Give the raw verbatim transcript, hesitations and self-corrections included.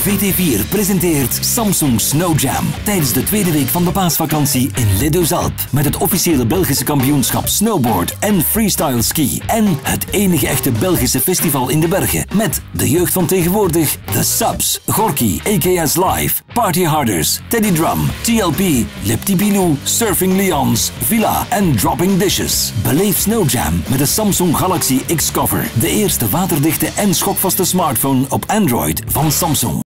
V T vier presenteert Samsung Snow Jam tijdens de tweede week van de paasvakantie in Les Deux Alpes. Met het officiële Belgische kampioenschap snowboard en freestyle ski. En het enige echte Belgische festival in de bergen. Met de jeugd van tegenwoordig, The Subs, Gorky, A K S Live, Party Harders, Teddy Drum, T L P, Lipti Bilou, Surfing Lions, Villa en Dropping Dishes. Beleef Snow Jam met de Samsung Galaxy X Cover. De eerste waterdichte en schokvaste smartphone op Android van Samsung.